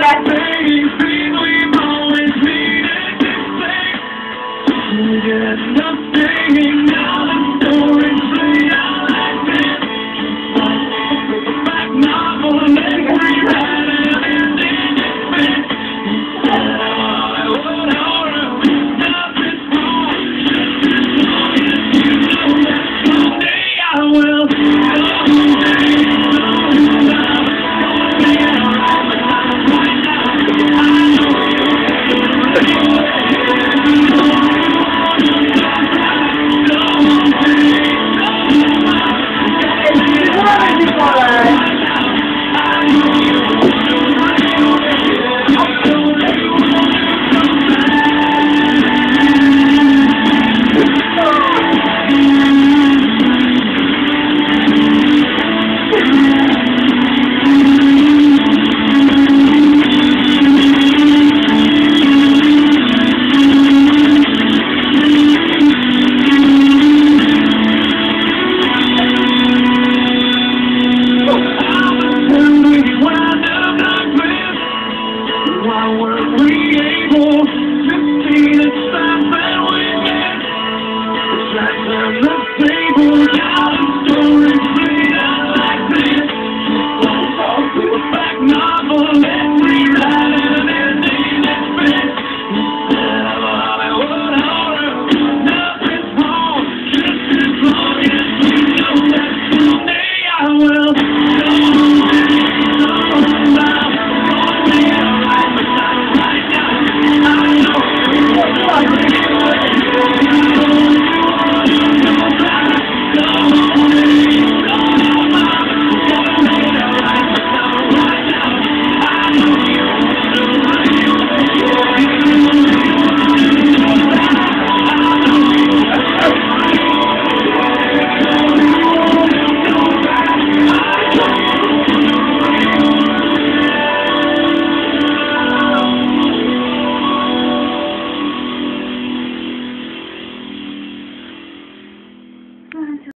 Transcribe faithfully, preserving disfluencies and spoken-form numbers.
we've always needed to say. We got nothing, now the story's played out like this. Like a back novel, let's rewrite it and then it's been. I would order, stop this wrong. Just as long as you know that someday I will. Why weren't we able to see the stuff that we did? It's like the table.